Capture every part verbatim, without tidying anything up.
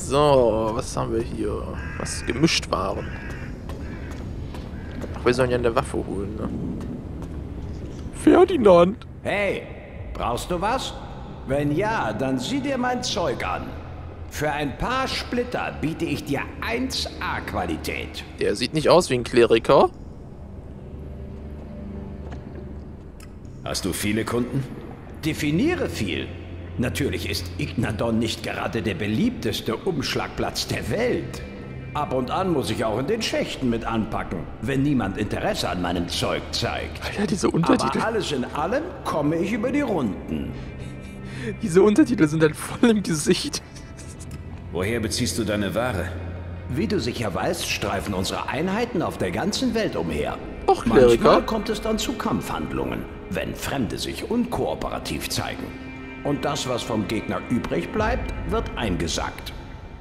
So, was haben wir hier? Was gemischt waren. Ach, wir sollen ja eine Waffe holen, ne? Ferdinand! Hey, brauchst du was? Wenn ja, dann sieh dir mein Zeug an. Für ein paar Splitter biete ich dir eins A Qualität. Der sieht nicht aus wie ein Kleriker. Hast du viele Kunden? Definiere viel. Natürlich ist Ignadon nicht gerade der beliebteste Umschlagplatz der Welt. Ab und an muss ich auch in den Schächten mit anpacken, wenn niemand Interesse an meinem Zeug zeigt. Alter, diese Untertitel. Aber alles in allem komme ich über die Runden. Diese Untertitel sind halt voll im Gesicht. Woher beziehst du deine Ware? Wie du sicher weißt, streifen unsere Einheiten auf der ganzen Welt umher. Och, Kleriker. Manchmal kommt es dann zu Kampfhandlungen, wenn Fremde sich unkooperativ zeigen. Und das, was vom Gegner übrig bleibt, wird eingesackt.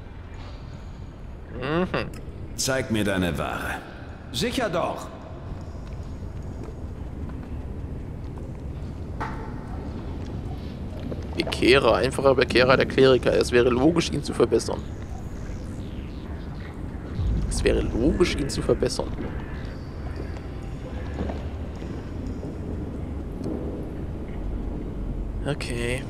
Mhm. Zeig mir deine Ware. Sicher doch. Bekehrer, einfacher Bekehrer der Kleriker. Es wäre logisch, ihn zu verbessern. Es wäre logisch, ihn zu verbessern. Okay.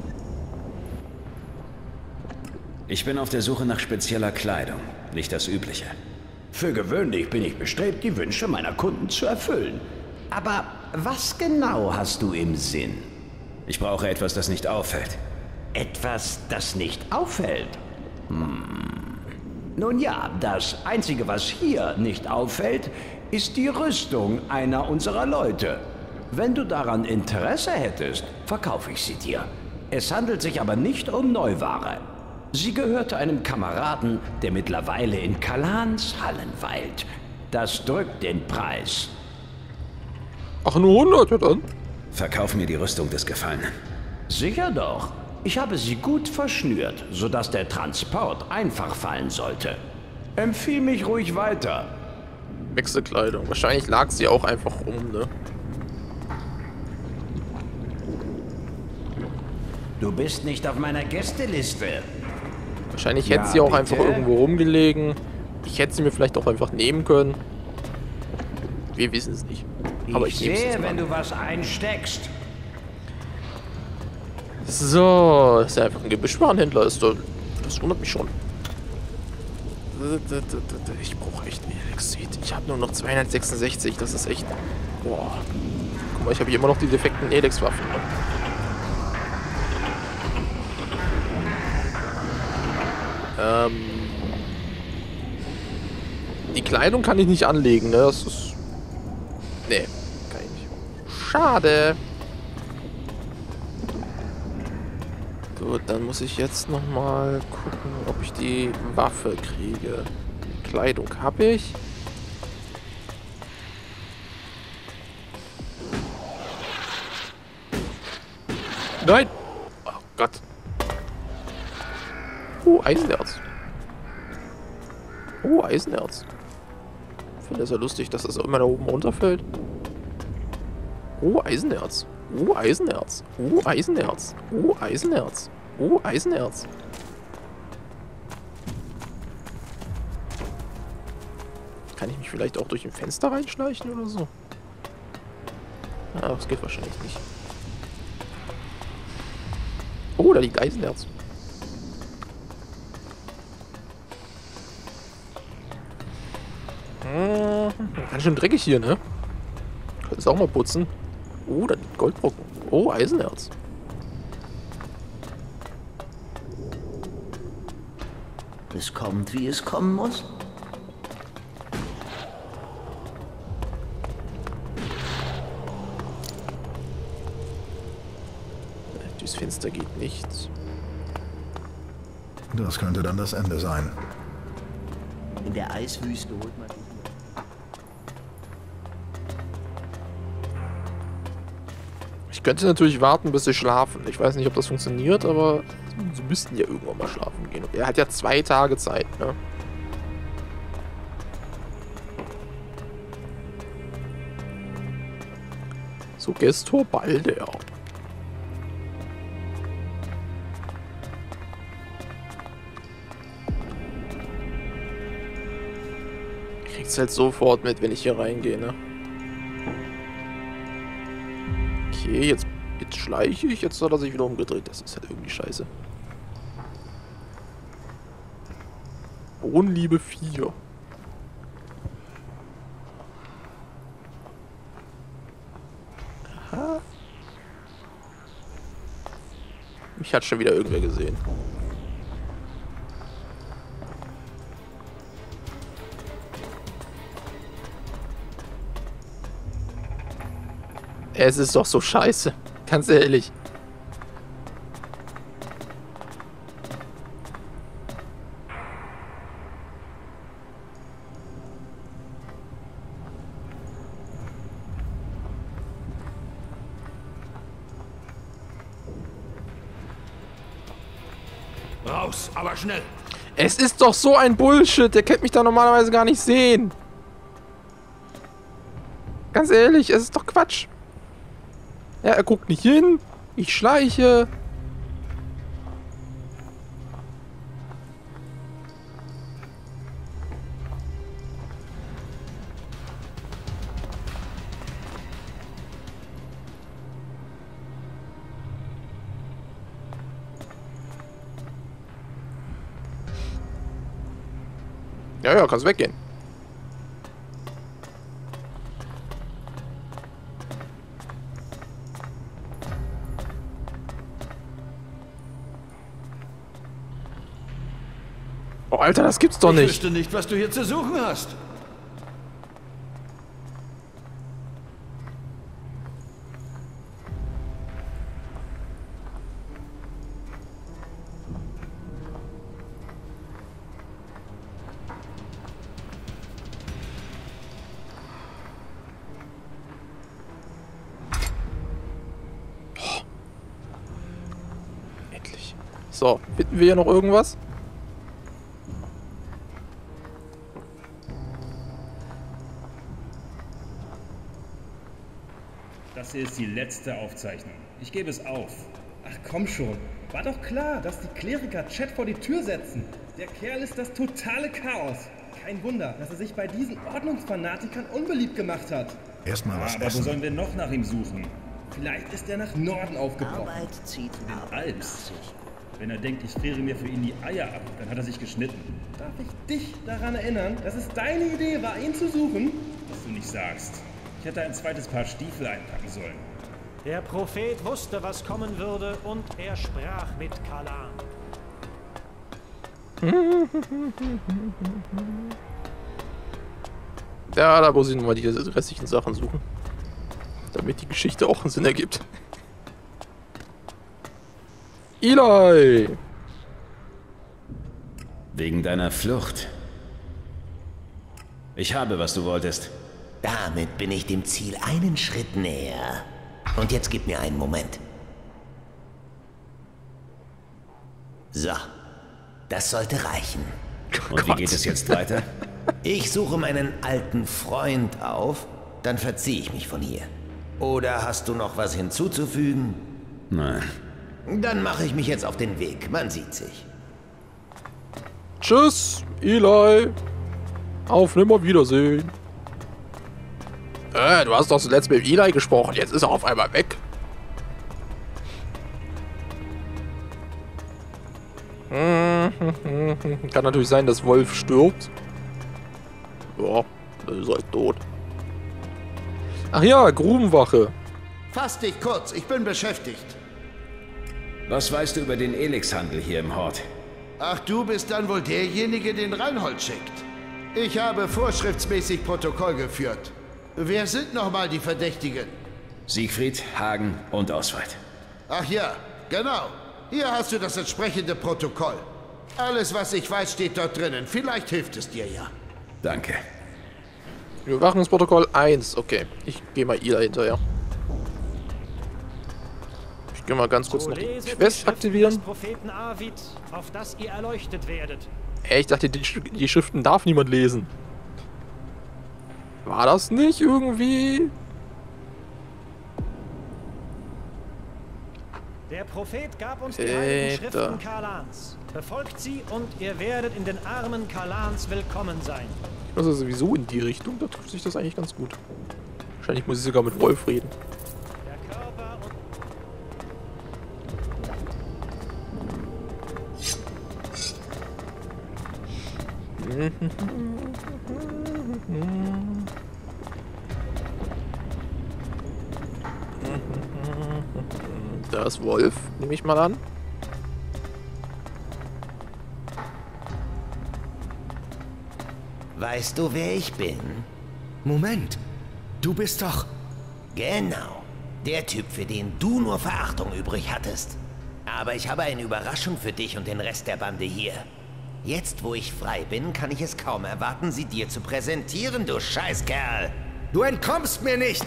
Ich bin auf der Suche nach spezieller Kleidung, nicht das Übliche. Für gewöhnlich bin ich bestrebt, die Wünsche meiner Kunden zu erfüllen. Aber was genau hast du im Sinn? Ich brauche etwas, das nicht auffällt. Etwas, das nicht auffällt? Hm. Nun ja, das Einzige, was hier nicht auffällt, ist die Rüstung einer unserer Leute. Wenn du daran Interesse hättest, verkaufe ich sie dir. Es handelt sich aber nicht um Neuware. Sie gehörte einem Kameraden, der mittlerweile in Kalans Hallen weilt. Das drückt den Preis. Ach, nur hundert, ja dann. Verkauf mir die Rüstung des Gefallenen. Sicher doch. Ich habe sie gut verschnürt, sodass der Transport einfach fallen sollte. Empfiehl mich ruhig weiter. Wechselkleidung. Wahrscheinlich lag sie auch einfach rum, ne? Du bist nicht auf meiner Gästeliste. Wahrscheinlich Ja, hätte sie auch bitte? einfach irgendwo rumgelegen. Ich hätte sie mir vielleicht auch einfach nehmen können. Wir wissen es nicht. Aber ich, ich nehme es sehe, jetzt mal. wenn du was einsteckst. So, ist ja einfach ein Gebüschwarenhändler. Ist doch, das wundert mich schon. Ich brauche echt Elixit. Ich habe nur noch zweihundertsechsundsechzig. Das ist echt... Boah. Guck mal, ich habe hier immer noch die defekten Elex-Waffen. Ähm... Die Kleidung kann ich nicht anlegen, ne? Das ist... Nee, kann ich nicht. Schade. Gut, dann muss ich jetzt nochmal gucken, ob ich die Waffe kriege. Kleidung habe ich. Nein! Oh Gott. Oh, Eisenerz. Oh, Eisenerz. Ich finde es ja lustig, dass das immer da oben runterfällt. Oh, Eisenerz. Oh, Eisenerz. Oh, Eisenerz. Oh, Eisenerz. Oh, Eisenerz. Kann ich mich vielleicht auch durch ein Fenster reinschleichen oder so? Ah, das geht wahrscheinlich nicht. Oh, da liegt Eisenerz. Hm, ganz schön dreckig hier, ne? Könnte es auch mal putzen. Oh, da liegt Goldbrocken. Oh, Eisenerz. Es kommt, wie es kommen muss. Durchs Fenster geht nichts. Das könnte dann das Ende sein. In der Eiswüste holt man... Ich könnte natürlich warten, bis sie schlafen. Ich weiß nicht, ob das funktioniert, aber sie müssten ja irgendwann mal schlafen gehen. Er hat ja zwei Tage Zeit, ne? So, Gestor Balder. Kriegt's halt sofort mit, wenn ich hier reingehe, ne? Okay, jetzt, jetzt schleiche ich, jetzt hat er sich wieder umgedreht. Das ist halt irgendwie scheiße. Bohnenliebe vier. Aha. Mich hat schon wieder irgendwer gesehen. Es ist doch so scheiße. Ganz ehrlich. Raus, aber schnell. Es ist doch so ein Bullshit. Der kennt mich da normalerweise gar nicht sehen. Ganz ehrlich, es ist doch Quatsch. Ja, er guckt nicht hin. Ich schleiche. Ja, ja, kannst weggehen. Oh, Alter, das gibt's doch nicht. Ich wüsste nicht, was du hier zu suchen hast. Endlich. So, finden wir hier noch irgendwas? Das hier ist die letzte Aufzeichnung. Ich gebe es auf. Ach komm schon. War doch klar, dass die Kleriker Chat vor die Tür setzen. Der Kerl ist das totale Chaos. Kein Wunder, dass er sich bei diesen Ordnungsfanatikern unbeliebt gemacht hat. Erstmal was Aber essen. wo sollen wir noch nach ihm suchen? Vielleicht ist er nach Norden aufgebrochen. Arbeit zieht Den Arbeit nach Alps. sich. Wenn er denkt, ich friere mir für ihn die Eier ab, dann hat er sich geschnitten. Darf ich dich daran erinnern, dass es deine Idee war, ihn zu suchen? Was du nicht sagst. Ich hätte ein zweites Paar Stiefel einpacken sollen. Der Prophet wusste, was kommen würde, und er sprach mit Kalan. Ja, da muss ich nochmal die restlichen Sachen suchen. Damit die Geschichte auch einen Sinn ergibt. Eli! Wegen deiner Flucht. Ich habe, was du wolltest. Damit bin ich dem Ziel einen Schritt näher. Und jetzt gib mir einen Moment. So, das sollte reichen. Und wie geht es jetzt weiter? Ich suche meinen alten Freund auf, dann verziehe ich mich von hier. Oder hast du noch was hinzuzufügen? Nein. Dann mache ich mich jetzt auf den Weg. Man sieht sich. Tschüss, Eli! Auf Nimmerwiedersehen! Äh, du hast doch zuletzt mit Eli gesprochen, jetzt ist er auf einmal weg. Kann natürlich sein, dass Wolf stirbt. Ja, dann ist er tot. Ach ja, Grubenwache. Fass dich kurz, ich bin beschäftigt. Was weißt du über den Elixhandel hier im Hort? Ach, du bist dann wohl derjenige, den Reinhold schickt. Ich habe vorschriftsmäßig Protokoll geführt. Wer sind nochmal die Verdächtigen? Siegfried, Hagen und Oswald. Ach ja, genau. Hier hast du das entsprechende Protokoll. Alles, was ich weiß, steht dort drinnen. Vielleicht hilft es dir ja. Danke. Überwachungsprotokoll eins. Okay, ich gehe mal Eli hinterher. Ich gehe mal ganz kurz So noch die leset die Quest Schriften aktivieren. des Propheten Arvid, auf das ihr erleuchtet werdet. Ey, ich dachte, die, Sch- die Schriften darf niemand lesen. War das nicht irgendwie? Der Prophet gab uns die Alter. heiligen Schriften Kalans. Befolgt sie und ihr werdet in den Armen Kalans willkommen sein. Also sowieso in die Richtung, da trifft sich das eigentlich ganz gut. Wahrscheinlich muss ich sogar mit Wolf reden. Der Körper und Da ist Wolf, nehme ich mal an. Weißt du, wer ich bin? Moment, du bist doch... Genau. Der Typ, für den du nur Verachtung übrig hattest. Aber ich habe eine Überraschung für dich und den Rest der Bande hier. Jetzt, wo ich frei bin, kann ich es kaum erwarten, sie dir zu präsentieren, du Scheißkerl. Du entkommst mir nicht!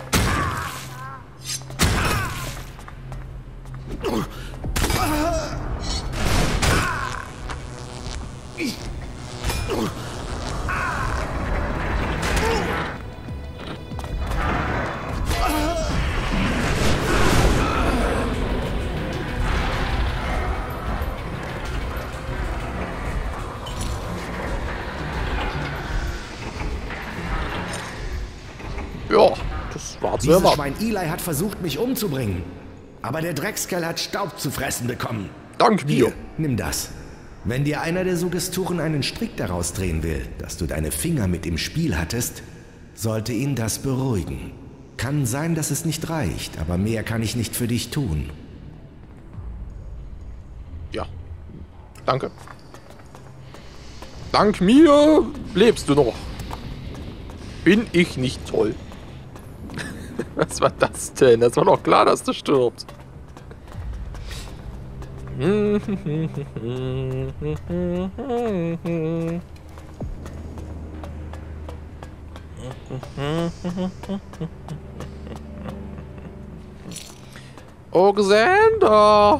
Ja, das war zu Dieses erwarten. Schwein Eli hat versucht, mich umzubringen. Aber der Dreckskerl hat Staub zu fressen bekommen. Dank mir. Hier, nimm das. Wenn dir einer der Suggestoren einen Strick daraus drehen will, dass du deine Finger mit im Spiel hattest, sollte ihn das beruhigen. Kann sein, dass es nicht reicht, aber mehr kann ich nicht für dich tun. Ja, danke. Dank mir lebst du noch. Bin ich nicht toll? Was war das denn? Das war doch klar, dass du stirbst. Alexander!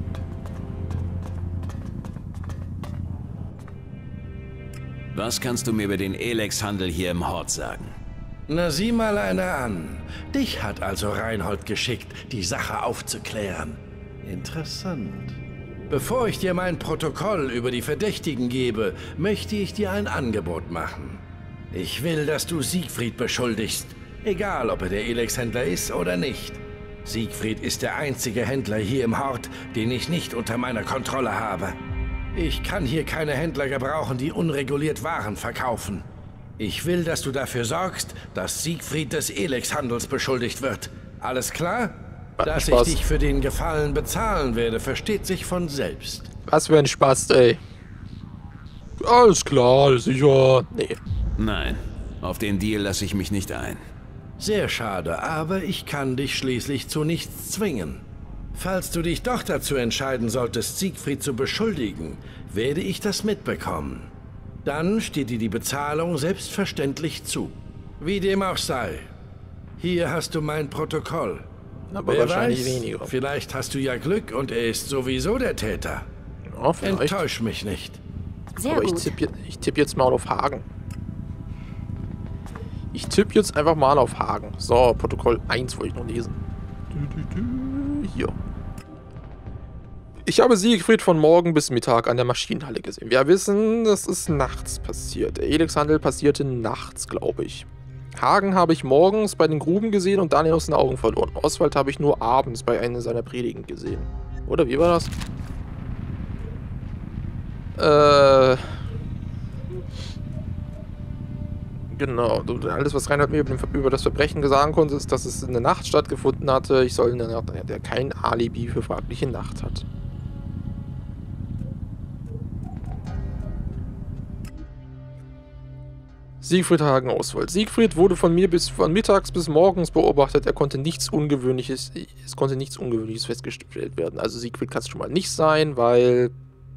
Was kannst du mir über den Elex-Handel hier im Hort sagen? Na, sieh mal einer an. Dich hat also Reinhold geschickt, die Sache aufzuklären. Interessant. Bevor ich dir mein Protokoll über die Verdächtigen gebe, möchte ich dir ein Angebot machen. Ich will, dass du Siegfried beschuldigst, egal ob er der Elex-Händler ist oder nicht. Siegfried ist der einzige Händler hier im Hort, den ich nicht unter meiner Kontrolle habe. Ich kann hier keine Händler gebrauchen, die unreguliert Waren verkaufen. Ich will, dass du dafür sorgst, dass Siegfried des Elex-Handels beschuldigt wird. Alles klar? Dass ich dich für den Gefallen bezahlen werde, versteht sich von selbst. Was für ein Spaß, ey. Alles klar, sicher. Nee. Nein, auf den Deal lasse ich mich nicht ein. Sehr schade, aber ich kann dich schließlich zu nichts zwingen. Falls du dich doch dazu entscheiden solltest, Siegfried zu beschuldigen, werde ich das mitbekommen. Dann steht dir die Bezahlung selbstverständlich zu. Wie dem auch sei. Hier hast du mein Protokoll. Aber Wer wahrscheinlich weiß, weniger. Vielleicht hast du ja Glück und er ist sowieso der Täter. Ja, vielleicht. Enttäusch mich nicht. Sehr Aber ich gut. tippe ich tipp jetzt mal auf Hagen. Ich tippe jetzt einfach mal auf Hagen. So, Protokoll eins wollte ich noch lesen. Hier. Ich habe Siegfried von morgen bis Mittag an der Maschinenhalle gesehen. Wir wissen, das ist nachts passiert. Der Elex-Handel passierte nachts, glaube ich. Hagen habe ich morgens bei den Gruben gesehen und Daniel aus den Augen verloren. Oswald habe ich nur abends bei einer seiner Predigen gesehen. Oder wie war das? Äh... Genau. Alles, was Reinhard mir über das Verbrechen sagen konnte, ist, dass es in der Nacht stattgefunden hatte. Ich soll in der Nacht, der kein Alibi für fragliche Nacht hat. Siegfried Hagen Oswald. Siegfried wurde von mir bis von mittags bis morgens beobachtet. Er konnte nichts Ungewöhnliches, es konnte nichts Ungewöhnliches festgestellt werden. Also Siegfried kann es schon mal nicht sein, weil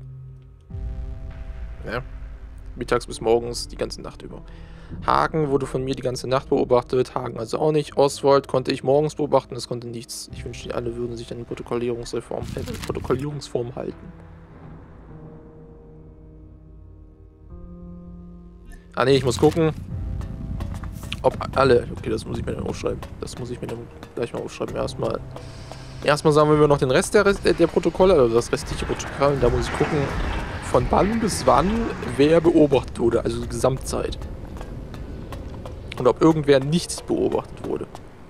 ja, mittags bis morgens die ganze Nacht über. Hagen wurde von mir die ganze Nacht beobachtet. Hagen also auch nicht. Oswald konnte ich morgens beobachten. Es konnte nichts. Ich wünschte, alle würden sich an die Protokollierungsreform, äh, Protokollierungsform halten. Ah ne, ich muss gucken, ob alle... Okay, das muss ich mir dann aufschreiben. Das muss ich mir dann gleich mal aufschreiben. Erstmal Erstmal sammeln wir noch den Rest der, Rest der Protokolle, also das restliche Protokoll. Und da muss ich gucken, von wann bis wann wer beobachtet wurde. Also die Gesamtzeit. Und ob irgendwer nicht beobachtet wurde.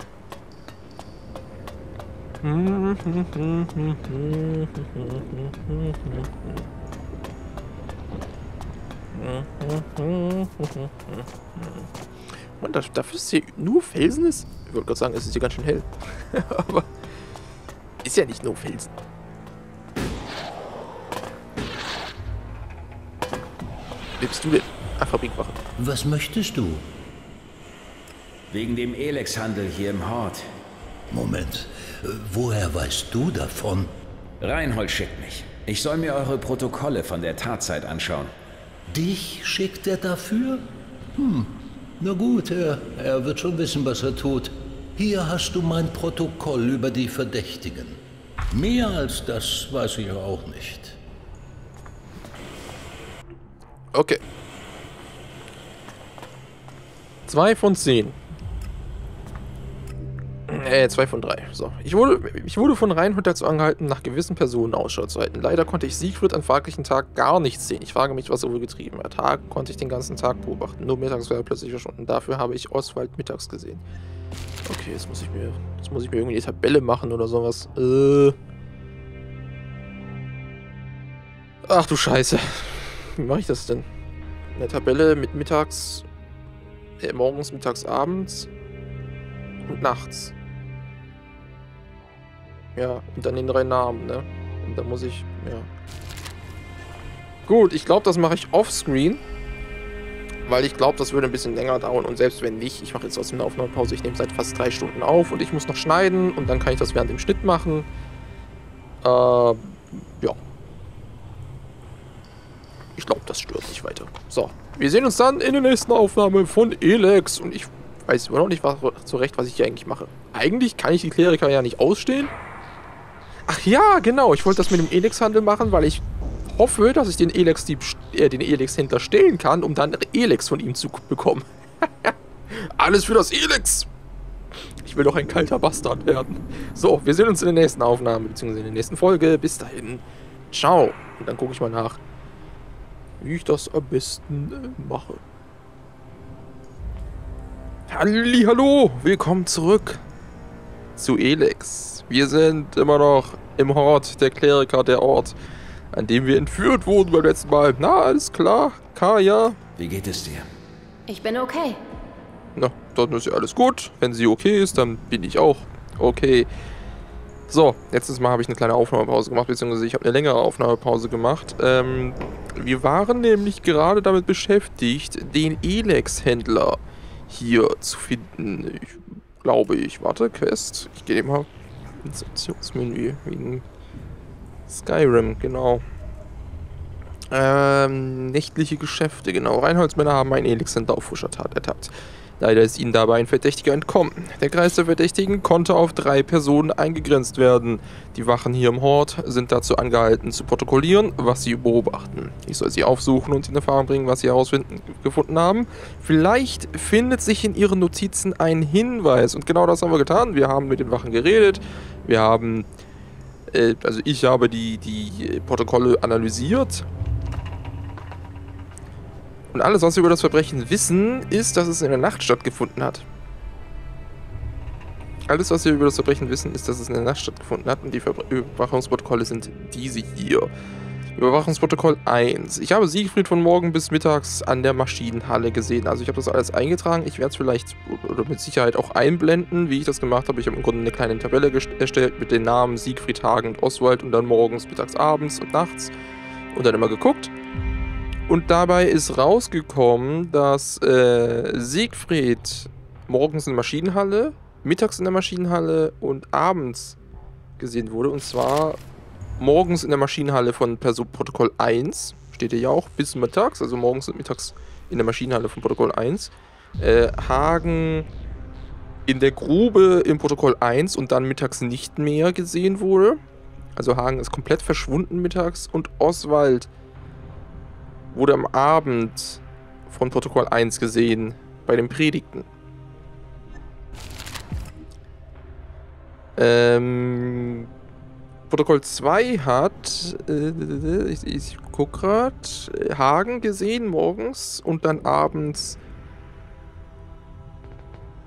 Und dafür ist hier nur Felsen ist. Ich wollte gerade sagen, es ist hier ganz schön hell. Aber ist ja nicht nur Felsen. Wer bist du denn? Ach, Fabrikwache. Was möchtest du? Wegen dem Elex-Handel hier im Hort. Moment, woher weißt du davon? Reinhold schickt mich. Ich soll mir eure Protokolle von der Tatzeit anschauen. Dich schickt er dafür? Hm, na gut, er, er wird schon wissen, was er tut. Hier hast du mein Protokoll über die Verdächtigen. Mehr als das weiß ich auch nicht. Okay. Zwei von zehn. Äh, zwei von drei. So. Ich wurde, ich wurde von Reinhold dazu angehalten, nach gewissen Personen Ausschau zu halten. Leider konnte ich Siegfried an fraglichen Tag gar nicht sehen. Ich frage mich, was er wohl getrieben hat. Tag konnte ich den ganzen Tag beobachten. Nur mittags war er plötzlich verschwunden. Dafür habe ich Oswald mittags gesehen. Okay, jetzt muss ich mir, jetzt muss ich mir irgendwie die Tabelle machen oder sowas. Äh. Ach du Scheiße. Wie mache ich das denn? Eine Tabelle mit mittags, äh, morgens, mittags, abends und nachts. Ja, und dann den drei Namen, ne? Und da muss ich, ja. Gut, ich glaube, das mache ich offscreen. Weil ich glaube, das würde ein bisschen länger dauern. Und selbst wenn nicht, ich mache jetzt aus einer Aufnahmepause, ich nehme seit fast drei Stunden auf und ich muss noch schneiden und dann kann ich das während dem Schnitt machen. Äh, ja. Ich glaube, das stört nicht weiter. So, wir sehen uns dann in der nächsten Aufnahme von Elex. Und ich weiß immer noch nicht was, so recht, was ich hier eigentlich mache. Eigentlich kann ich die Kleriker ja nicht ausstehen. Ach ja, genau. Ich wollte das mit dem Elex-Handel machen, weil ich hoffe, dass ich den Elex-Dieb, äh, den Elex-Händler stehlen kann, um dann Elex von ihm zu bekommen. Alles für das Elex! Ich will doch ein kalter Bastard werden. So, wir sehen uns in der nächsten Aufnahme, beziehungsweise in der nächsten Folge. Bis dahin. Ciao. Und dann gucke ich mal nach, wie ich das am besten äh, mache. Hallihallo, willkommen zurück zu Elex. Wir sind immer noch im Hort, der Kleriker, der Ort, an dem wir entführt wurden beim letzten Mal. Na, alles klar, Kaya? Wie geht es dir? Ich bin okay. Na, dann ist ja alles gut. Wenn sie okay ist, dann bin ich auch okay. So, letztes Mal habe ich eine kleine Aufnahmepause gemacht, beziehungsweise ich habe eine längere Aufnahmepause gemacht. Ähm, wir waren nämlich gerade damit beschäftigt, den Elex-Händler hier zu finden. Ich glaube ich. Warte, Quest. Ich gehe mal ins Optionsmenü. Wegen Skyrim, genau. Ähm, nächtliche Geschäfte, genau. Reinholdsmänner haben einen Elex-Händler auf frischer Tat ertappt. Leider ist ihnen dabei ein Verdächtiger entkommen. Der Kreis der Verdächtigen konnte auf drei Personen eingegrenzt werden. Die Wachen hier im Hort sind dazu angehalten zu protokollieren, was sie beobachten. Ich soll sie aufsuchen und in Erfahrung bringen, was sie herausgefunden haben. Vielleicht findet sich in ihren Notizen ein Hinweis. Und genau das haben wir getan. Wir haben mit den Wachen geredet. Wir haben, äh, also ich habe die, die Protokolle analysiert. Und alles, was wir über das Verbrechen wissen, ist, dass es in der Nacht stattgefunden hat. Alles, was wir über das Verbrechen wissen, ist, dass es in der Nacht stattgefunden hat. Und die Ver Überwachungsprotokolle sind diese hier. Überwachungsprotokoll eins. Ich habe Siegfried von morgen bis mittags an der Maschinenhalle gesehen. Also ich habe das alles eingetragen. Ich werde es vielleicht oder mit Sicherheit auch einblenden, wie ich das gemacht habe. Ich habe im Grunde eine kleine Tabelle erstellt mit den Namen Siegfried, Hagen und Oswald und dann morgens, mittags, abends und nachts. Und dann immer geguckt. Und dabei ist rausgekommen, dass äh, Siegfried morgens in der Maschinenhalle, mittags in der Maschinenhalle und abends gesehen wurde. Und zwar morgens in der Maschinenhalle von Person Protokoll eins, steht hier ja auch, bis mittags, also morgens und mittags in der Maschinenhalle von Protokoll eins. Äh, Hagen in der Grube im Protokoll eins und dann mittags nicht mehr gesehen wurde. Also Hagen ist komplett verschwunden mittags und Oswald wurde am Abend von Protokoll eins gesehen, bei den Predigten. Ähm, Protokoll zwei hat, äh, ich, ich guck grad, Hagen gesehen morgens und dann abends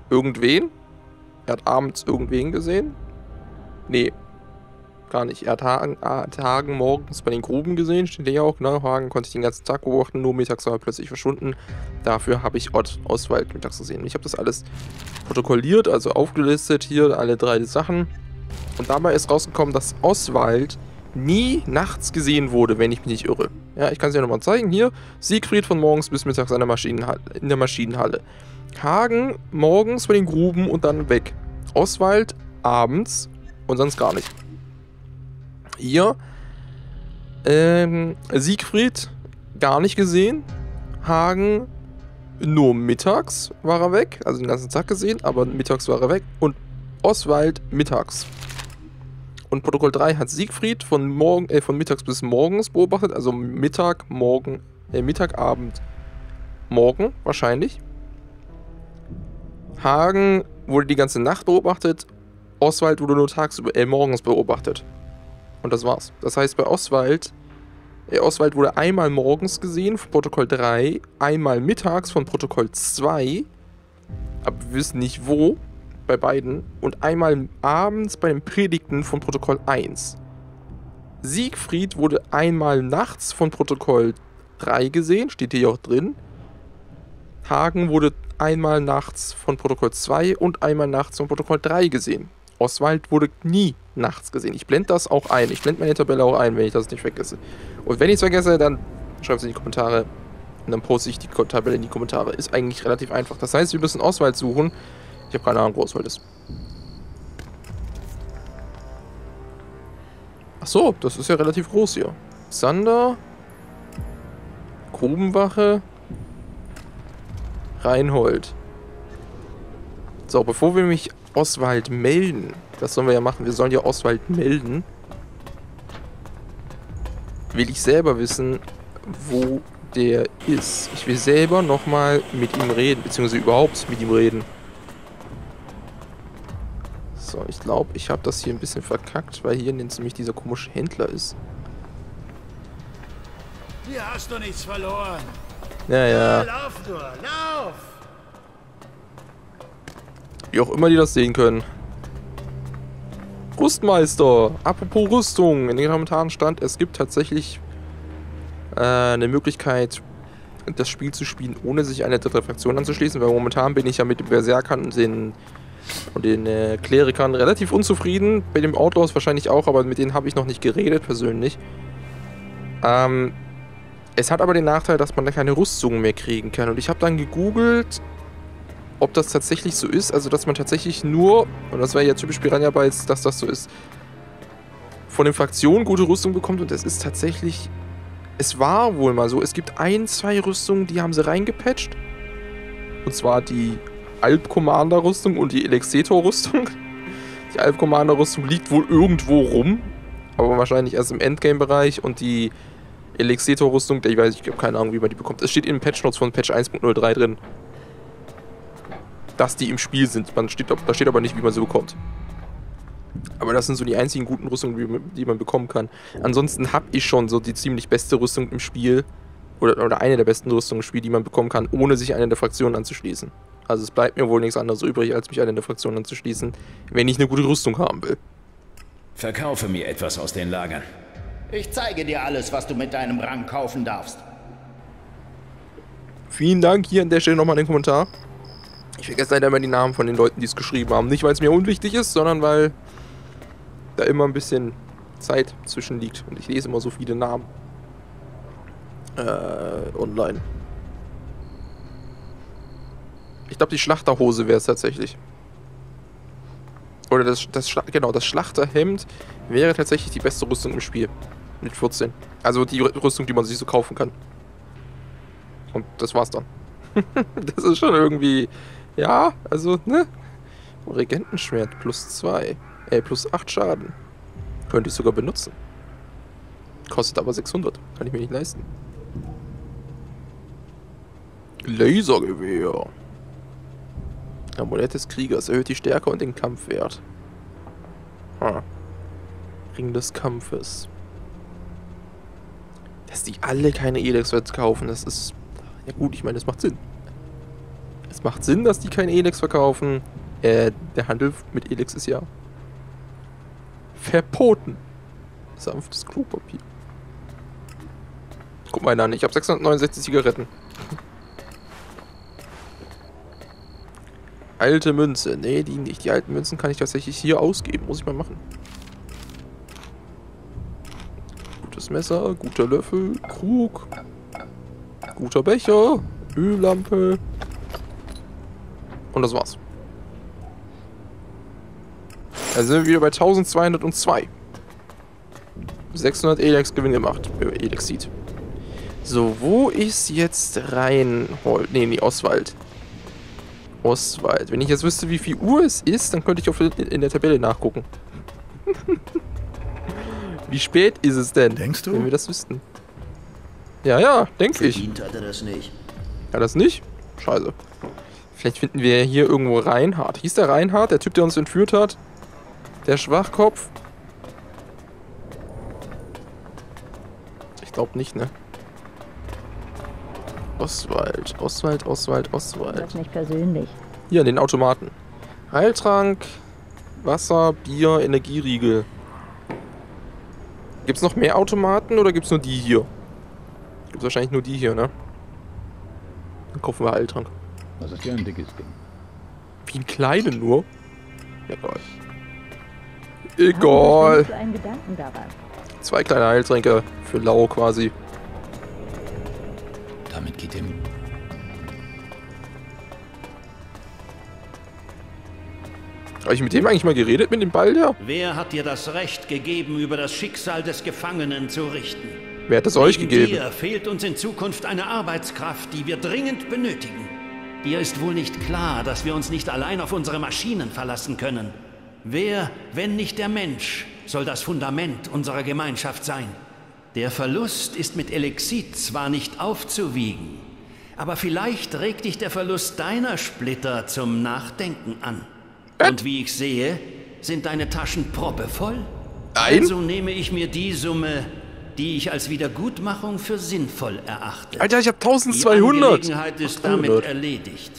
irgendwen. Er hat abends irgendwen gesehen. Nee, gar nicht. Er hat Hagen, Hagen morgens bei den Gruben gesehen, steht ja auch, ne? Hagen konnte ich den ganzen Tag beobachten, nur mittags war er plötzlich verschwunden. Dafür habe ich Ott Oswald mittags gesehen. Ich habe das alles protokolliert, also aufgelistet hier, alle drei Sachen. Und dabei ist rausgekommen, dass Oswald nie nachts gesehen wurde, wenn ich mich nicht irre. Ja, ich kann es ja nochmal zeigen. Hier, Siegfried von morgens bis mittags in der Maschinenhalle. In der Maschinenhalle. Hagen morgens bei den Gruben und dann weg. Oswald abends und sonst gar nicht. Hier, ähm, Siegfried gar nicht gesehen. Hagen nur mittags war er weg, also den ganzen Tag gesehen, aber mittags war er weg. Und Oswald mittags. Und Protokoll drei hat Siegfried von, morgen, äh, von mittags bis morgens beobachtet, also Mittag, Morgen, äh, Mittag, Abend, Morgen wahrscheinlich. Hagen wurde die ganze Nacht beobachtet, Oswald wurde nur tagsüber, äh, morgens beobachtet. Und das war's. Das heißt, bei Oswald, äh, Oswald wurde einmal morgens gesehen von Protokoll drei, einmal mittags von Protokoll zwei, aber wir wissen nicht wo, bei beiden, und einmal abends bei den Predigten von Protokoll eins. Siegfried wurde einmal nachts von Protokoll drei gesehen, steht hier auch drin. Hagen wurde einmal nachts von Protokoll zwei und einmal nachts von Protokoll drei gesehen. Oswald wurde nie nachts gesehen. Ich blende das auch ein. Ich blende meine Tabelle auch ein, wenn ich das nicht vergesse. Und wenn ich es vergesse, dann schreibt es in die Kommentare. Und dann poste ich die Tabelle in die Kommentare. Ist eigentlich relativ einfach. Das heißt, wir müssen Oswald suchen. Ich habe keine Ahnung, wo Oswald ist. Achso, das ist ja relativ groß hier. Sander. Grubenwache. Reinhold. So, bevor wir mich Oswald melden, das sollen wir ja machen, wir sollen ja Oswald melden, will ich selber wissen, wo der ist. Ich will selber nochmal mit ihm reden, beziehungsweise überhaupt mit ihm reden. So, ich glaube, ich habe das hier ein bisschen verkackt, weil hier nämlich dieser komische Händler ist. Hier hast du nichts verloren. Ja, ja. Lauf nur, lauf! Wie auch immer die das sehen können. Rüstmeister. Apropos Rüstung. In den Kommentaren stand, es gibt tatsächlich äh, eine Möglichkeit, das Spiel zu spielen, ohne sich einer dritte Fraktion anzuschließen, weil momentan bin ich ja mit den Berserkern und den, und den äh, Klerikern relativ unzufrieden. Bei den Outlaws wahrscheinlich auch, aber mit denen habe ich noch nicht geredet persönlich. Ähm, es hat aber den Nachteil, dass man da keine Rüstung mehr kriegen kann. Und ich habe dann gegoogelt, ob das tatsächlich so ist, also dass man tatsächlich nur, und das wäre ja typisch Piranha Bytes, dass das so ist, von den Fraktionen gute Rüstung bekommt, und es ist tatsächlich, es war wohl mal so, es gibt ein, zwei Rüstungen, die haben sie reingepatcht, und zwar die Alp-Commander-Rüstung und die Elexetor-Rüstung. Die Alp-Commander-Rüstung liegt wohl irgendwo rum, aber wahrscheinlich erst im Endgame-Bereich, und die Elexetor-Rüstung, ich weiß, ich habe keine Ahnung, wie man die bekommt. Es steht in den Patch-Notes von Patch eins Punkt null drei drin, dass die im Spiel sind. Man steht, da steht aber nicht, wie man sie bekommt. Aber das sind so die einzigen guten Rüstungen, die, die man bekommen kann. Ansonsten habe ich schon so die ziemlich beste Rüstung im Spiel, oder, oder eine der besten Rüstungen im Spiel, die man bekommen kann, ohne sich einer der Fraktionen anzuschließen. Also es bleibt mir wohl nichts anderes übrig, als mich einer der Fraktionen anzuschließen, wenn ich eine gute Rüstung haben will. Verkaufe mir etwas aus den Lagern. Ich zeige dir alles, was du mit deinem Rang kaufen darfst. Vielen Dank, hier an der Stelle nochmal den Kommentar. Ich vergesse leider immer die Namen von den Leuten, die es geschrieben haben. Nicht, weil es mir unwichtig ist, sondern weil da immer ein bisschen Zeit zwischen liegt. Und ich lese immer so viele Namen äh, online. Ich glaube, die Schlachterhose wäre es tatsächlich. Oder das, das, genau, das Schlachterhemd wäre tatsächlich die beste Rüstung im Spiel. Mit vierzehn. Also die Rüstung, die man sich so kaufen kann. Und das war's dann. Das ist schon irgendwie... Ja, also, ne? Regentenschwert plus zwei. Äh, plus acht Schaden. Könnte ich sogar benutzen. Kostet aber sechshundert. Kann ich mir nicht leisten. Lasergewehr. Amulett des Kriegers. Erhöht die Stärke und den Kampfwert. Hm. Ring des Kampfes. Dass die alle keine Elex-Wets kaufen, das ist... Ja gut, ich meine, das macht Sinn. Es macht Sinn, dass die kein Elex verkaufen. Äh, der Handel mit Elex ist ja verboten. Sanftes Klopapier. Guck mal an, ich habe sechshundertneunundsechzig Zigaretten. Alte Münze. Nee, die nicht. Die alten Münzen kann ich tatsächlich hier ausgeben. Muss ich mal machen. Gutes Messer, guter Löffel, Krug, guter Becher, Öllampe. Und das war's. Also sind wir wieder bei eintausendzweihundertzwei. sechshundert Elex Gewinn gemacht. Elexit. So, wo ist jetzt Reinhold? Nee, nee, Oswald. Oswald. Wenn ich jetzt wüsste, wie viel Uhr es ist, dann könnte ich auf in der Tabelle nachgucken. Wie spät ist es denn? Denkst du? Wenn wir das wüssten. Ja, ja, denke ich. Verdient hat er das nicht. Ja, das nicht? Scheiße. Vielleicht finden wir hier irgendwo Reinhard. Hieß der Reinhard, der Typ, der uns entführt hat? Der Schwachkopf? Ich glaube nicht, ne? Oswald, Oswald, Oswald, Oswald. Das nicht persönlich. Hier, an den Automaten. Heiltrank, Wasser, Bier, Energieriegel. Gibt's noch mehr Automaten oder gibt's nur die hier? Gibt's wahrscheinlich nur die hier, ne? Dann kaufen wir Heiltrank. Das ist ja ein dickes Ding. Wie ein kleinen nur? Egal. Egal. Du einen Gedanken daran. Zwei kleine Heiltränke für Lau quasi. Damit geht ihm. Habe ich mit dem eigentlich mal geredet, mit dem Ball da? Wer hat dir das Recht gegeben, über das Schicksal des Gefangenen zu richten? Wer hat es euch Neben gegeben? Dir fehlt uns in Zukunft eine Arbeitskraft, die wir dringend benötigen. Dir ist wohl nicht klar, dass wir uns nicht allein auf unsere Maschinen verlassen können. Wer, wenn nicht der Mensch, soll das Fundament unserer Gemeinschaft sein? Der Verlust ist mit Elexit zwar nicht aufzuwiegen, aber vielleicht regt dich der Verlust deiner Splitter zum Nachdenken an. Und wie ich sehe, sind deine Taschen proppevoll. Nein. Also nehme ich mir die Summe, die ich als Wiedergutmachung für sinnvoll erachte. Alter, ich hab eintausendzweihundert. Die Angelegenheit ist damit erledigt.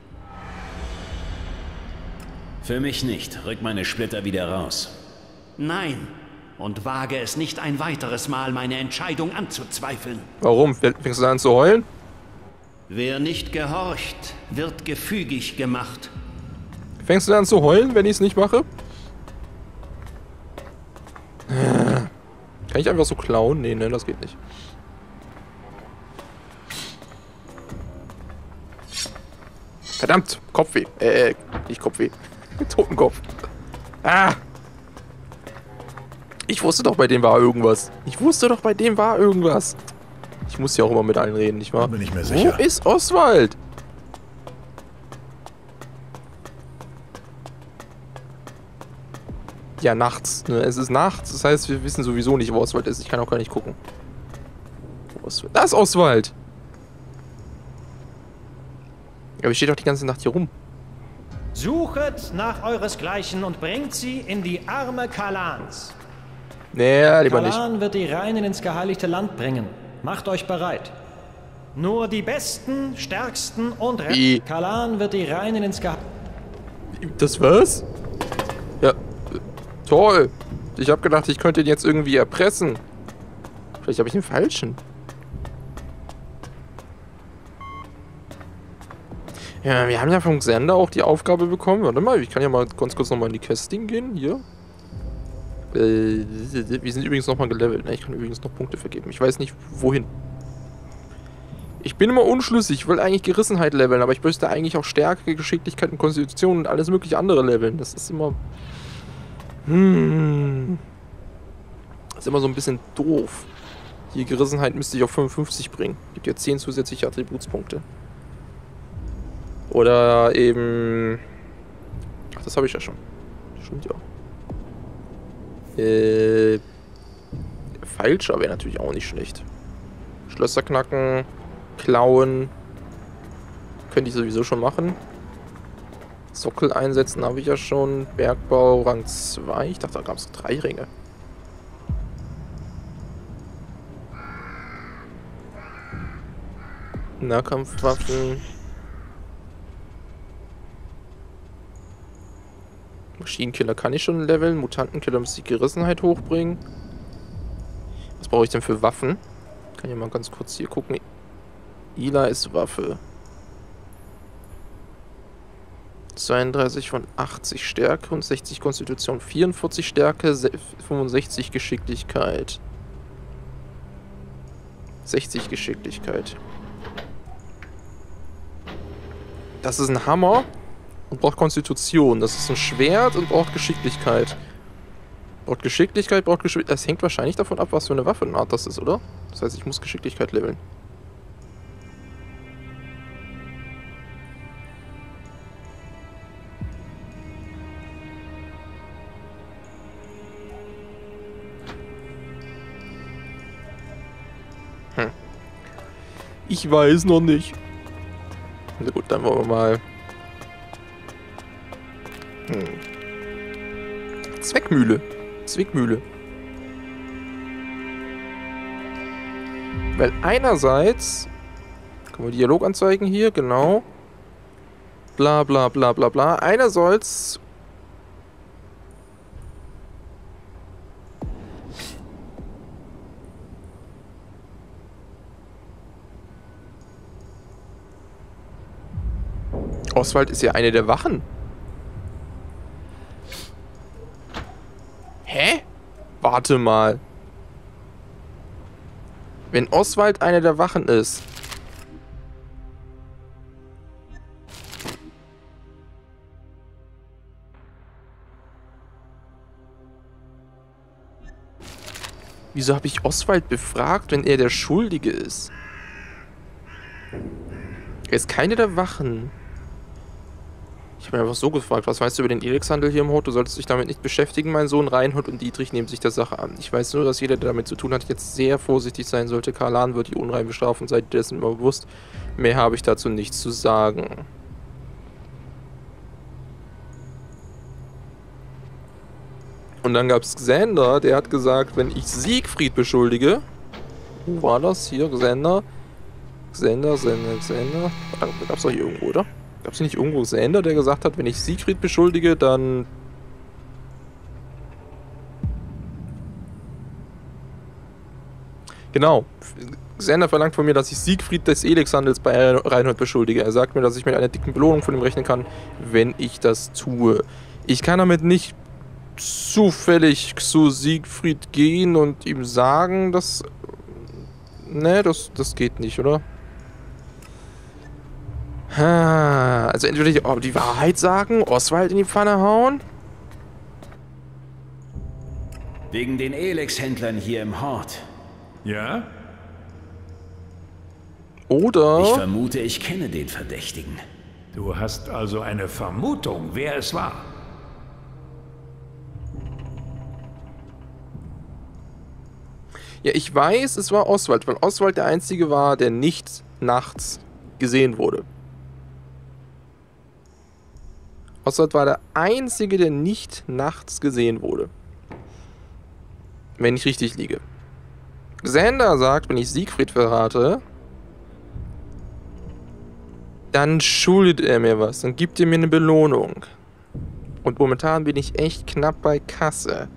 Für mich nicht. Rück meine Splitter wieder raus. Nein. Und wage es nicht ein weiteres Mal, meine Entscheidung anzuzweifeln. Warum? Fängst du an zu heulen? Wer nicht gehorcht, wird gefügig gemacht. Fängst du an zu heulen, wenn ich es nicht mache? Kann ich einfach so klauen? Nee, ne, das geht nicht. Verdammt, Kopfweh. Äh, nicht Kopfweh. Totenkopf. Ah! Ich wusste doch, bei dem war irgendwas. Ich wusste doch, bei dem war irgendwas. Ich muss ja auch immer mit allen reden, nicht wahr? Bin ich mir sicher. Wo ist Oswald? Ja, nachts. Ne? Es ist nachts. Das heißt, wir wissen sowieso nicht, wo Oswald ist. Ich kann auch gar nicht gucken. Oswald. Da ist Oswald! Aber ich stehe doch die ganze Nacht hier rum. Suchet nach euresgleichen und bringt sie in die Arme Kalans. Nee, lieber nicht. Kalan wird die Reinen ins geheiligte Land bringen. Macht euch bereit. Nur die Besten, Stärksten und Re Kalan wird die Reinen ins Geheiligte... Das was? Ja, toll. Ich habe gedacht, ich könnte ihn jetzt irgendwie erpressen. Vielleicht habe ich den falschen. Ja, wir haben ja vom Xander auch die Aufgabe bekommen. Warte mal, ich kann ja mal ganz kurz nochmal in die Casting gehen. Hier. Äh, wir sind übrigens nochmal gelevelt. Ne? Ich kann übrigens noch Punkte vergeben. Ich weiß nicht, wohin. Ich bin immer unschlüssig. Ich will eigentlich Gerissenheit leveln, aber ich möchte eigentlich auch Stärke, Geschicklichkeit und Konstitution und alles mögliche andere leveln. Das ist immer... Hm... Das ist immer so ein bisschen doof. Die Gerissenheit müsste ich auf fünfundfünfzig bringen. Gibt ja zehn zusätzliche Attributspunkte. Oder eben... Ach, das habe ich ja schon. Stimmt ja. Äh... Feilscher wäre natürlich auch nicht schlecht. Schlösser knacken, klauen. Könnte ich sowieso schon machen. Sockel einsetzen habe ich ja schon. Bergbau Rang zwei. Ich dachte, da gab es drei Ringe. Nahkampfwaffen. Maschinenkiller kann ich schon leveln. Mutantenkiller muss die Gerissenheit hochbringen. Was brauche ich denn für Waffen? Kann ich mal ganz kurz hier gucken. Ila ist Waffe. zweiunddreißig von achtzig Stärke und sechzig Konstitution. vierundvierzig Stärke, fünfundsechzig Geschicklichkeit. sechzig Geschicklichkeit. Das ist ein Hammer und braucht Konstitution. Das ist ein Schwert und braucht Geschicklichkeit. Braucht Geschicklichkeit, braucht Geschicklichkeit. Das hängt wahrscheinlich davon ab, was für eine Waffenart das ist, oder? Das heißt, ich muss Geschicklichkeit leveln. Hm. Ich weiß noch nicht. Na gut, dann wollen wir mal... Hm. Zweckmühle. Zwickmühle. Weil einerseits... Können wir Dialog anzeigen hier, genau. Bla bla bla bla bla. Einerseits... Oswald ist ja eine der Wachen. Hä? Warte mal. Wenn Oswald eine der Wachen ist... Wieso habe ich Oswald befragt, wenn er der Schuldige ist? Er ist keine der Wachen. Ich habe einfach so gefragt, was weißt du über den Elixhandel hier im Hort? Du solltest dich damit nicht beschäftigen, mein Sohn. Reinhold und Dietrich nehmen sich der Sache an. Ich weiß nur, dass jeder, der damit zu tun hat, jetzt sehr vorsichtig sein sollte. Karlan wird die Unrein bestrafen, seid ihr dessen immer bewusst. Mehr habe ich dazu nichts zu sagen. Und dann gab es Xander, der hat gesagt, wenn ich Siegfried beschuldige... Wo war das? Hier, Xander. Xander, Xander, Xander. Da gab es doch hier irgendwo, oder? Gab es nicht irgendwo Xander, der gesagt hat, wenn ich Siegfried beschuldige, dann... Genau. Xander verlangt von mir, dass ich Siegfried des Elixhandels bei Reinhold beschuldige. Er sagt mir, dass ich mit einer dicken Belohnung von ihm rechnen kann, wenn ich das tue. Ich kann damit nicht zufällig zu Siegfried gehen und ihm sagen, dass... Ne, das, das geht nicht, oder? Also entweder die, oh, die Wahrheit sagen, Oswald in die Pfanne hauen. Wegen den Elex-Händlern hier im Hort. Ja? Oder... Ich vermute, ich kenne den Verdächtigen. Du hast also eine Vermutung, wer es war? Ja, ich weiß, es war Oswald, weil Oswald der Einzige war, der nicht nachts gesehen wurde. Oswald war der Einzige, der nicht nachts gesehen wurde. Wenn ich richtig liege. Xander sagt, wenn ich Siegfried verrate, dann schuldet er mir was. Dann gibt er mir eine Belohnung. Und momentan bin ich echt knapp bei Kasse.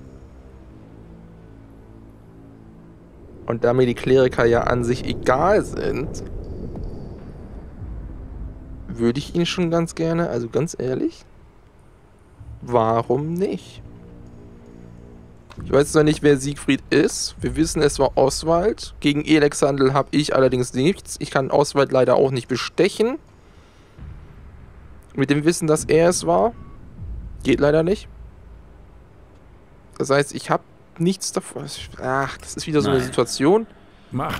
Und da mir die Kleriker ja an sich egal sind, würde ich ihn schon ganz gerne, also ganz ehrlich, warum nicht? Ich weiß zwar nicht, wer Siegfried ist. Wir wissen, es war Oswald. Gegen Elixhandel habe ich allerdings nichts. Ich kann Oswald leider auch nicht bestechen. Mit dem Wissen, dass er es war, geht leider nicht. Das heißt, ich habe nichts davon. Ach, das ist wieder so Nein. eine Situation. Mach.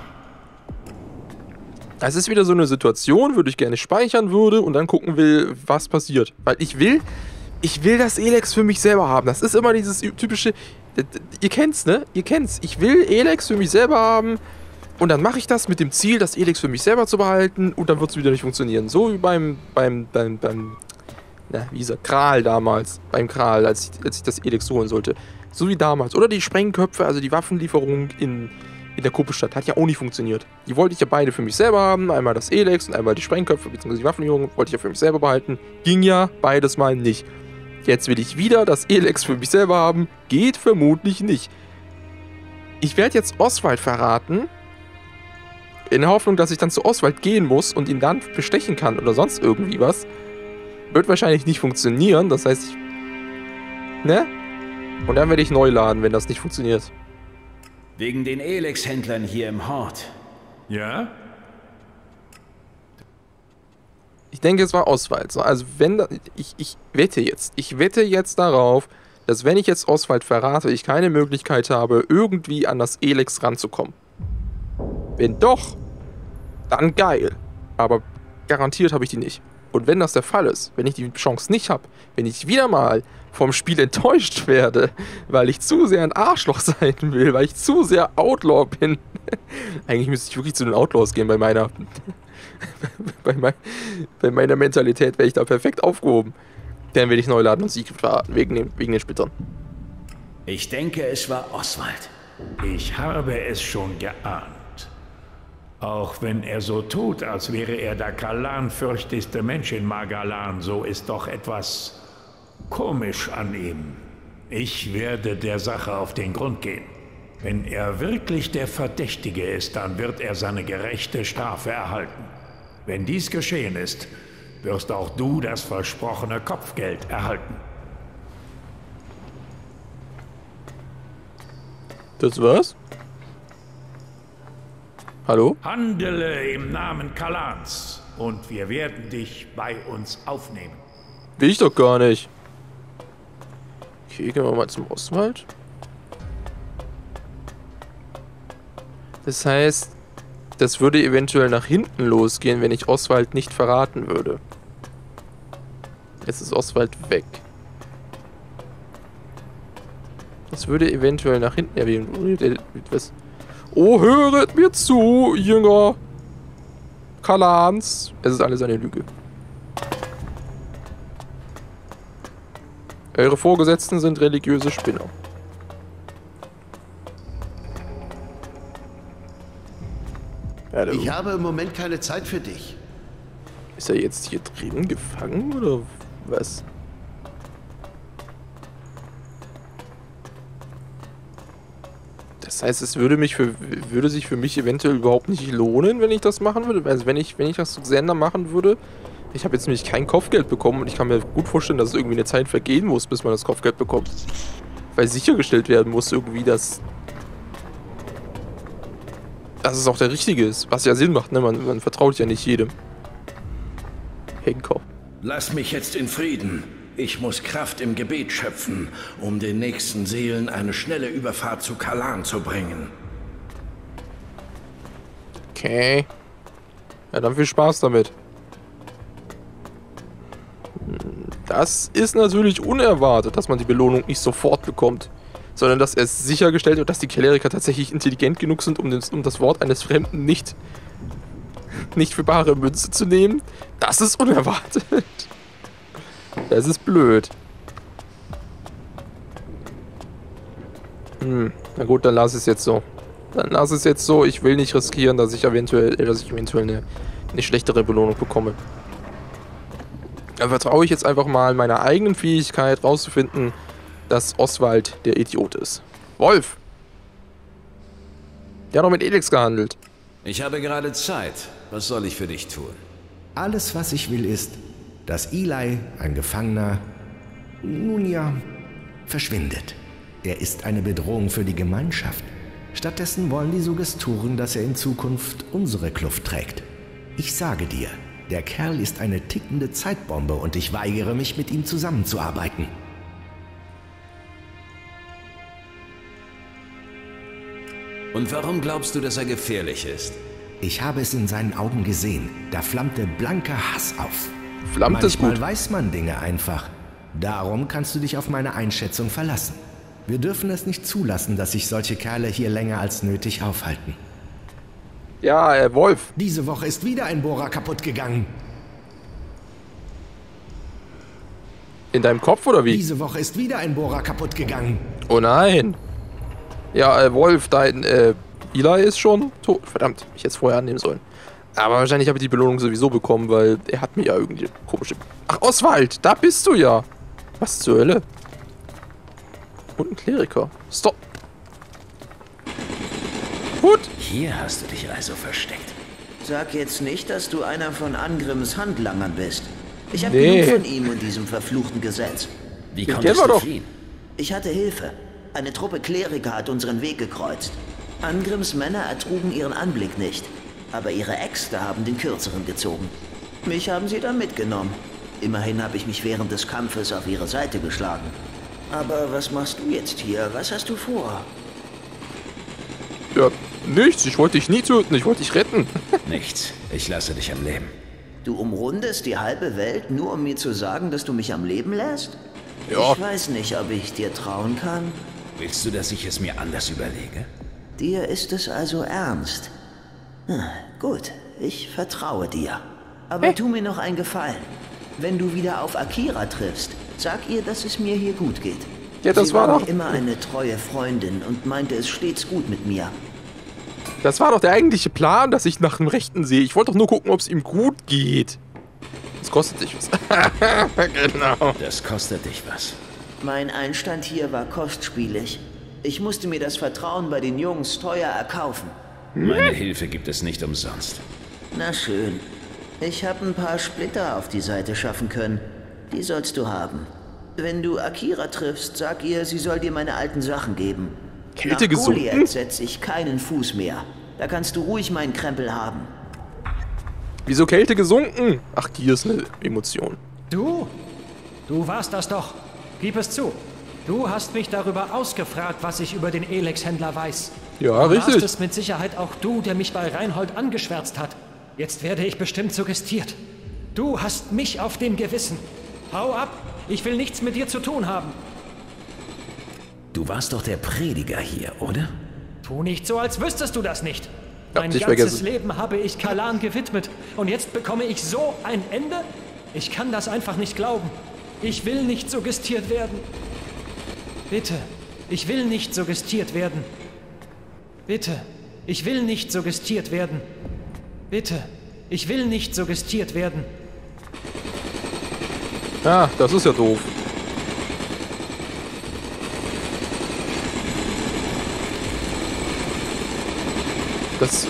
Es ist wieder so eine Situation, würde ich gerne speichern würde und dann gucken will, was passiert. Weil ich will, ich will das Elex für mich selber haben. Das ist immer dieses typische, ihr kennt's, ne? Ihr kennt's. Ich will Elex für mich selber haben und dann mache ich das mit dem Ziel, das Elex für mich selber zu behalten und dann wird es wieder nicht funktionieren. So wie beim, beim, beim, beim, na, wie dieser Kral damals. Beim Kral, als ich, als ich das Elex holen sollte. So wie damals. Oder die Sprengköpfe, also die Waffenlieferung in, in der Kuppelstadt. Hat ja auch nicht funktioniert. Die wollte ich ja beide für mich selber haben. Einmal das Elex und einmal die Sprengköpfe, beziehungsweise die Waffenlieferung wollte ich ja für mich selber behalten. Ging ja beides mal nicht. Jetzt will ich wieder das Elex für mich selber haben. Geht vermutlich nicht. Ich werde jetzt Oswald verraten. In der Hoffnung, dass ich dann zu Oswald gehen muss und ihn dann bestechen kann oder sonst irgendwie was. Wird wahrscheinlich nicht funktionieren. Das heißt, ich... Ne? Und dann werde ich neu laden, wenn das nicht funktioniert. Wegen den Elex-Händlern hier im Hort. Ja? Ich denke, es war Oswald. So, also wenn... Da, ich, ich wette jetzt. Ich wette jetzt darauf, dass wenn ich jetzt Oswald verrate, ich keine Möglichkeit habe, irgendwie an das Elex ranzukommen. Wenn doch, dann geil. Aber garantiert habe ich die nicht. Und wenn das der Fall ist, wenn ich die Chance nicht habe, wenn ich wieder mal vom Spiel enttäuscht werde, weil ich zu sehr ein Arschloch sein will, weil ich zu sehr Outlaw bin. Eigentlich müsste ich wirklich zu den Outlaws gehen bei meiner... bei, mein, bei meiner Mentalität wäre ich da perfekt aufgehoben. Dann werde ich neu laden und Sieg verraten, wegen den, wegen den Splittern. Ich denke, es war Oswald. Ich habe es schon geahnt. Auch wenn er so tut, als wäre er der Kalan-fürchtigste Mensch in Magalan, so ist doch etwas komisch an ihm. Ich werde der Sache auf den Grund gehen. Wenn er wirklich der Verdächtige ist, dann wird er seine gerechte Strafe erhalten. Wenn dies geschehen ist, wirst auch du das versprochene Kopfgeld erhalten. Das war's? Hallo? Handele im Namen Kalans und wir werden dich bei uns aufnehmen. Will ich doch gar nicht. Okay, gehen wir mal zum Oswald. Das heißt, das würde eventuell nach hinten losgehen, wenn ich Oswald nicht verraten würde. Jetzt ist Oswald weg. Das würde eventuell nach hinten erwähnen. Was? Oh, höret mir zu, Jünger Kalans. Es ist alles eine Lüge. Eure Vorgesetzten sind religiöse Spinner. Ja, ich habe im Moment keine Zeit für dich. Ist er jetzt hier drin gefangen oder was? Das heißt, es würde mich für würde sich für mich eventuell überhaupt nicht lohnen, wenn ich das machen würde. Also wenn ich wenn ich das zu Xander machen würde. Ich habe jetzt nämlich kein Kopfgeld bekommen und ich kann mir gut vorstellen, dass es irgendwie eine Zeit vergehen muss, bis man das Kopfgeld bekommt. Weil sichergestellt werden muss irgendwie, dass dass es auch der Richtige ist. Was ja Sinn macht, ne? Man, man vertraut ja nicht jedem. Henker. Lass mich jetzt in Frieden. Ich muss Kraft im Gebet schöpfen, um den nächsten Seelen eine schnelle Überfahrt zu Kalan zu bringen. Okay. Ja, dann viel Spaß damit. Das ist natürlich unerwartet, dass man die Belohnung nicht sofort bekommt. Sondern dass es sichergestellt wird, dass die Kleriker tatsächlich intelligent genug sind, um, den, um das Wort eines Fremden nicht, nicht für bare Münze zu nehmen. Das ist unerwartet. Das ist blöd. Hm, na gut, dann lass es jetzt so. Dann lass es jetzt so. Ich will nicht riskieren, dass ich eventuell, dass ich eventuell eine, eine schlechtere Belohnung bekomme. Dann vertraue ich jetzt einfach mal meiner eigenen Fähigkeit rauszufinden, dass Oswald der Idiot ist. Wolf! Der hat noch mit Elex gehandelt. Ich habe gerade Zeit. Was soll ich für dich tun? Alles, was ich will, ist, dass Eli, ein Gefangener, nun ja, verschwindet. Er ist eine Bedrohung für die Gemeinschaft. Stattdessen wollen die Suggesturen, dass er in Zukunft unsere Kluft trägt. Ich sage dir, der Kerl ist eine tickende Zeitbombe und ich weigere mich, mit ihm zusammenzuarbeiten. Und warum glaubst du, dass er gefährlich ist? Ich habe es in seinen Augen gesehen. Da flammte blanker Hass auf. Flammt es gut. Manchmal weiß man Dinge einfach. Darum kannst du dich auf meine Einschätzung verlassen. Wir dürfen es nicht zulassen, dass sich solche Kerle hier länger als nötig aufhalten. Ja, äh, Wolf. Diese Woche ist wieder ein Bohrer kaputt gegangen. In deinem Kopf oder wie? Diese Woche ist wieder ein Bohrer kaputt gegangen. Oh nein. Ja, äh, Wolf, dein, äh, Eli ist schon tot. Verdammt, ich hätte es vorher annehmen sollen. Aber wahrscheinlich habe ich die Belohnung sowieso bekommen, weil er hat mir ja irgendwie komische... Ach, Oswald, da bist du ja. Was zur Hölle? Und ein Kleriker. Stop! Gut! Hier hast du dich also versteckt. Sag jetzt nicht, dass du einer von Angrims Handlangern bist. Ich habe Nee. genug von ihm und diesem verfluchten Gesetz. Wie Den konntest kennen wir du doch. fliehen? Ich hatte Hilfe. Eine Truppe Kleriker hat unseren Weg gekreuzt. Angrims Männer ertrugen ihren Anblick nicht. Aber ihre Äxte haben den kürzeren gezogen. Mich haben sie dann mitgenommen. Immerhin habe ich mich während des Kampfes auf ihre Seite geschlagen. Aber was machst du jetzt hier? Was hast du vor? Ja, nichts. Ich wollte dich nie töten. Ich wollte dich retten. Nichts. Ich lasse dich am Leben. Du umrundest die halbe Welt, nur um mir zu sagen, dass du mich am Leben lässt? Ja. Ich weiß nicht, ob ich dir trauen kann. Willst du, dass ich es mir anders überlege? Dir ist es also ernst. Hm, gut, ich vertraue dir. Aber Hey. tu mir noch einen Gefallen. Wenn du wieder auf Akira triffst, sag ihr, dass es mir hier gut geht. Ja, das Sie war war doch- mir immer eine treue Freundin und meinte es stets gut mit mir. Das war doch der eigentliche Plan, dass ich nach dem Rechten sehe. Ich wollte doch nur gucken, ob es ihm gut geht. Das kostet dich was. Genau. Das kostet dich was. Mein Einstand hier war kostspielig. Ich musste mir das Vertrauen bei den Jungs teuer erkaufen. Meine Hilfe gibt es nicht umsonst. Na schön. Ich habe ein paar Splitter auf die Seite schaffen können. Die sollst du haben. Wenn du Akira triffst, sag ihr, sie soll dir meine alten Sachen geben. Kälte Nach gesunken? Goliath setze ich keinen Fuß mehr. Da kannst du ruhig meinen Krempel haben. Wieso Kälte gesunken? Ach, hier ist eine Emotion. Du? Du warst das doch. Gib es zu. Du hast mich darüber ausgefragt, was ich über den Elex-Händler weiß. Ja, du richtig. warst es mit Sicherheit auch du, der mich bei Reinhold angeschwärzt hat. Jetzt werde ich bestimmt suggestiert. Du hast mich auf dem Gewissen. Hau ab. Ich will nichts mit dir zu tun haben. Du warst doch der Prediger hier, oder? Tu nicht so, als wüsstest du das nicht. Hab Mein dich ganzes vergessen. Leben habe ich Kalan gewidmet. Und jetzt bekomme ich so ein Ende? Ich kann das einfach nicht glauben. Ich will nicht suggestiert werden. Bitte, ich will nicht suggestiert werden. Bitte, ich will nicht suggestiert werden. Bitte, ich will nicht suggestiert werden. Ja, das ist ja doof. Das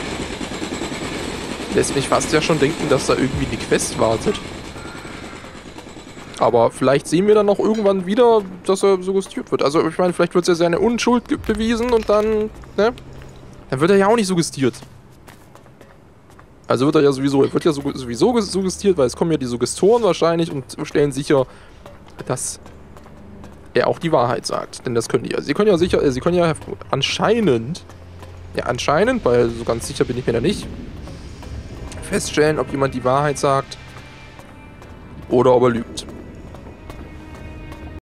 lässt mich fast ja schon denken, dass da irgendwie die Quest wartet. Aber vielleicht sehen wir dann noch irgendwann wieder, dass er suggestiert wird. Also ich meine, vielleicht wird ja seine Unschuld ge- bewiesen und dann, ne? Dann wird er ja auch nicht suggestiert. Also wird er ja sowieso, er wird ja sowieso suggestiert, weil es kommen ja die Suggestoren wahrscheinlich und stellen sicher, dass er auch die Wahrheit sagt. Denn das können die ja. Sie können ja sicher, äh, sie können ja anscheinend, ja anscheinend, weil so ganz sicher bin ich mir da nicht, feststellen, ob jemand die Wahrheit sagt oder ob er lügt.